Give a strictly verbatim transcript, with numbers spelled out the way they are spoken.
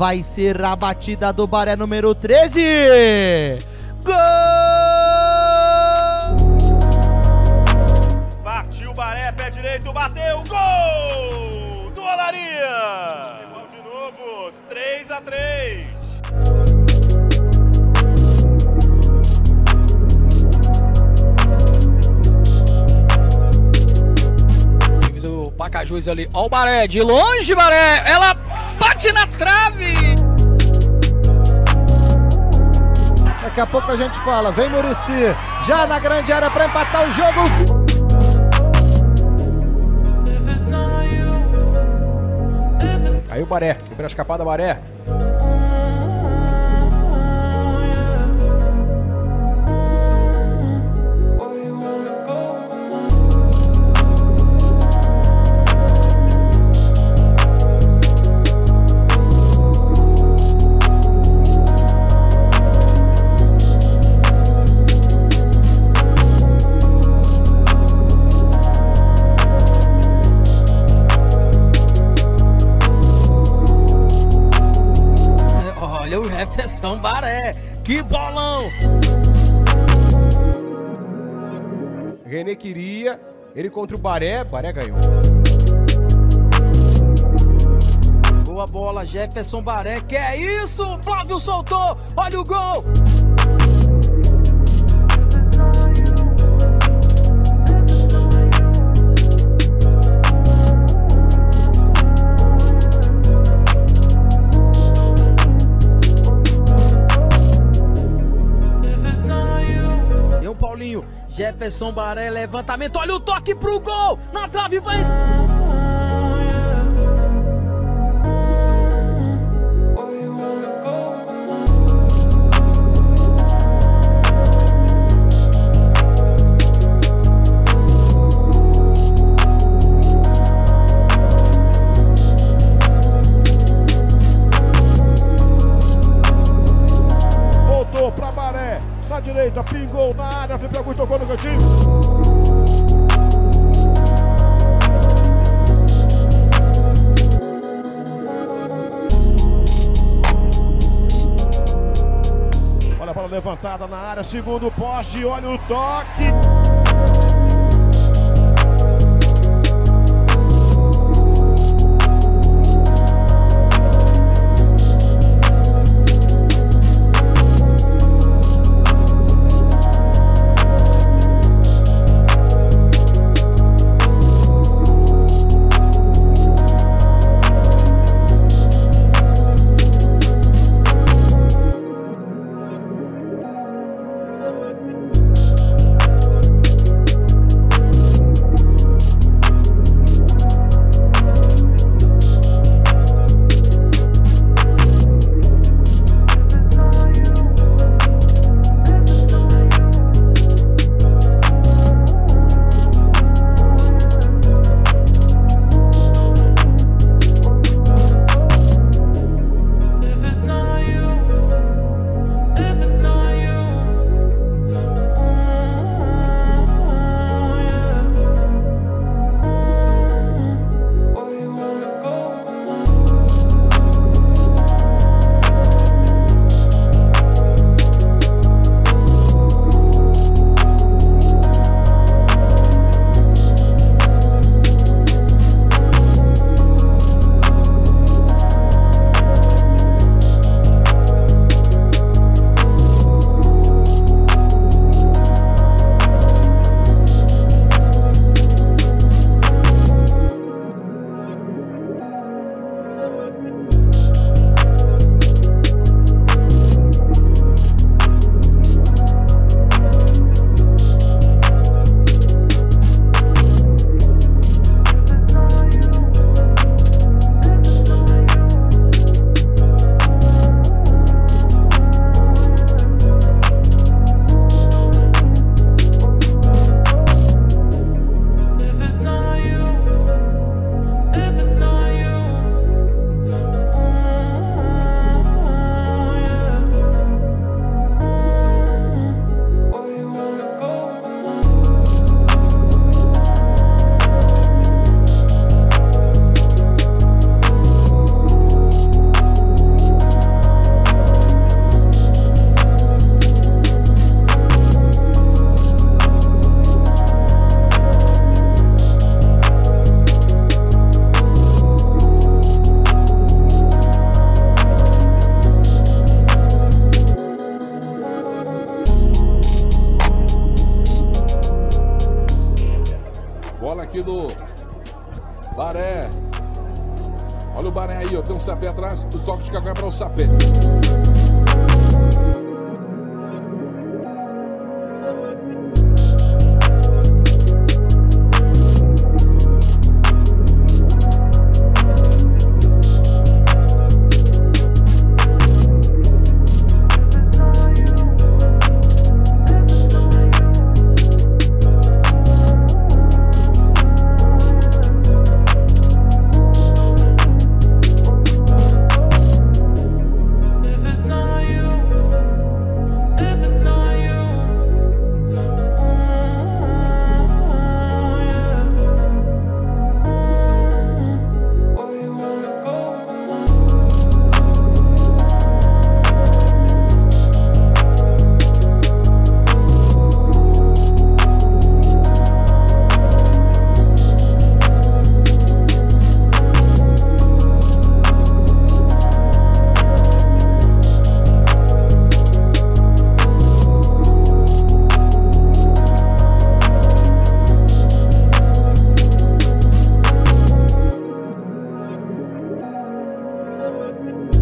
vai ser a batida do Baré número treze. Gol! Partiu Baré, pé direito, bateu, gol do Olaria. Igual de novo, três a três. Do Pacajus ali, ó o Baré, de longe, Baré, ela bate na trave. Daqui a pouco a gente fala, vem Muricy, já na grande área para empatar o jogo. Aí o Baré, primeira escapada, Baré. Olha o Jefferson Baré, que bolão! René queria, ele contra o Baré, Baré ganhou. Boa bola, Jefferson Baré, que é isso? Flávio soltou, olha o gol! Paulinho, Jefferson Baré, levantamento, olha o toque pro gol, na trave vai... Voltou pra Baré, na direita, pingou na área, Felipe Augusto tocou no cantinho. Olha a bola levantada na área, segundo poste, olha o toque. atrás, o toque de calcanhar para o Sapé. We'll be right back.